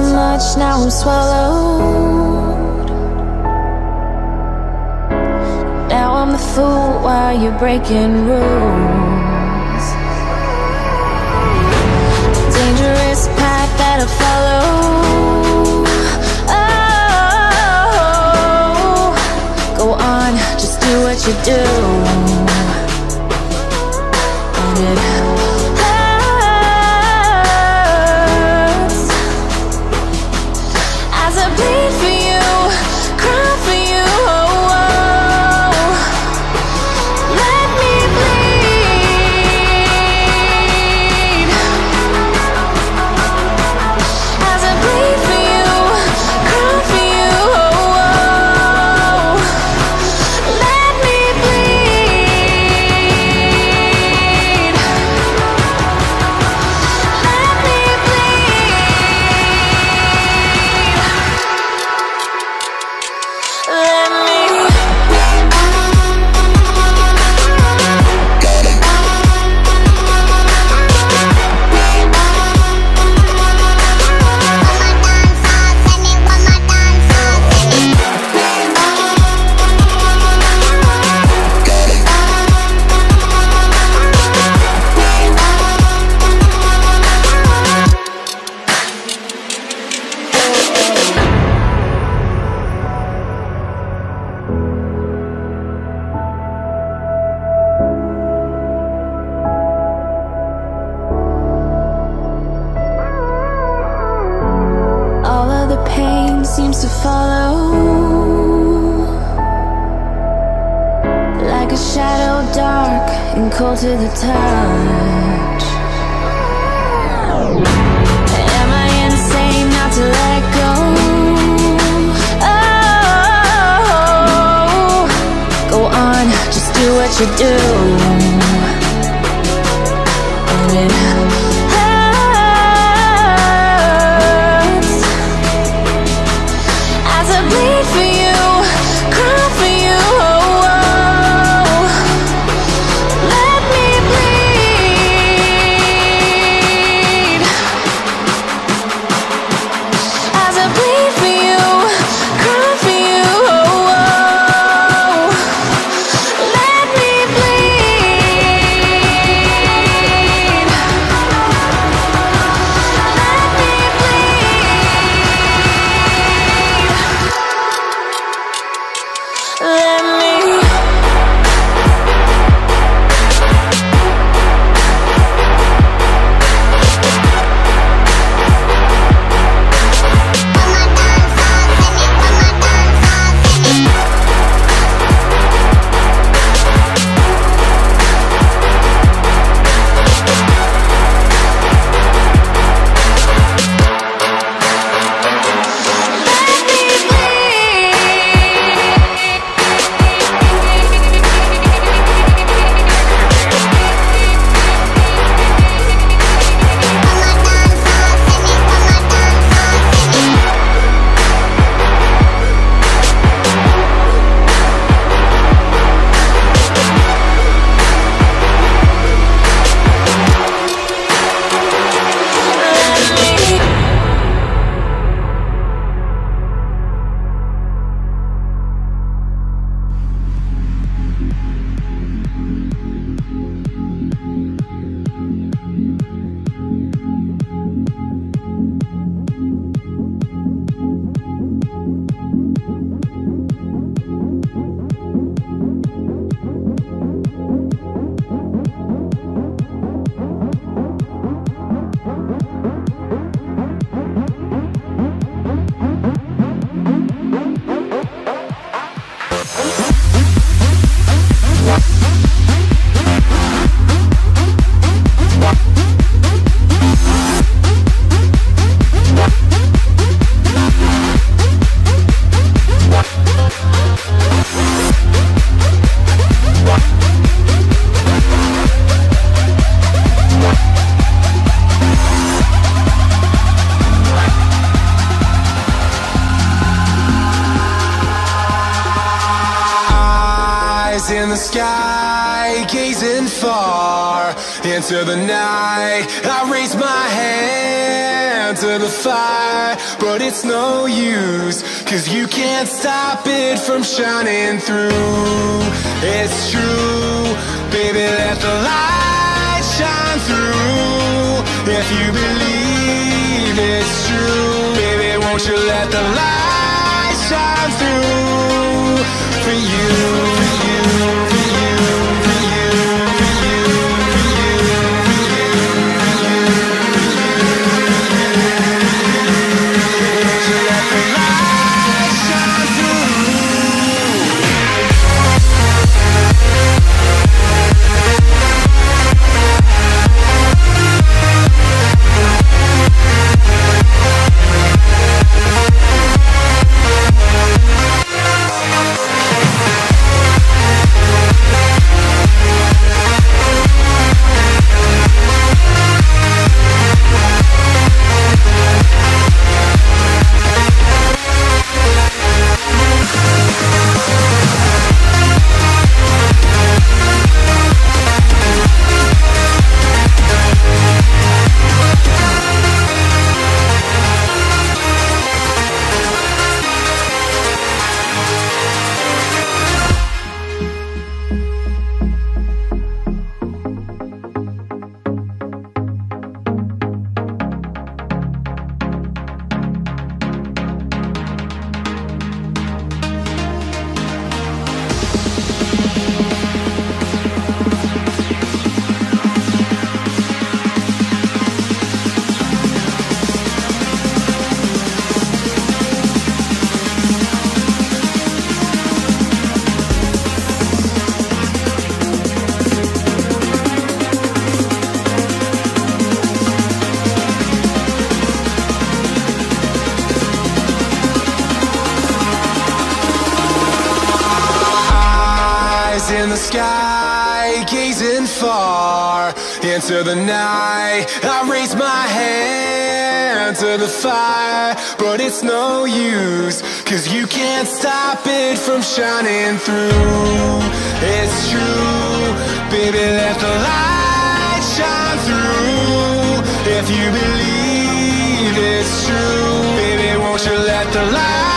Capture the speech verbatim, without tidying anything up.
much, now I'm swallowed. Now I'm the fool while you're breaking rules. Dangerous path that I follow. Oh, go on, just do what you do. And it bleed for you, cry for you, oh, oh. Let me bleed. As I bleed for you, cry for you, oh, oh. Let me bleed. Let me seems to follow like a shadow, dark and cold to the touch. Am I insane not to let go? Oh, go on, just do what you do. And it bleed for you, cry for you, oh, oh. Let me bleed. As I bleed for you, cry for you, oh, oh. Let me bleed. Let me Let me In the sky, sky, gazing far into the night. I raise my hand to the fire, but it's no use, 'cause you can't stop it from shining through. It's true, baby, let the light shine through. If you believe it's true, baby, won't you let the light shine through for you, for you, for you, for you, for you, for you, for you, for you, won't you let the light shine through? In the sky, gazing far into the night. I raise my hand to the fire, but it's no use, 'cause you can't stop it from shining through. It's true, baby, let the light shine through. If you believe it's true, baby, won't you let the light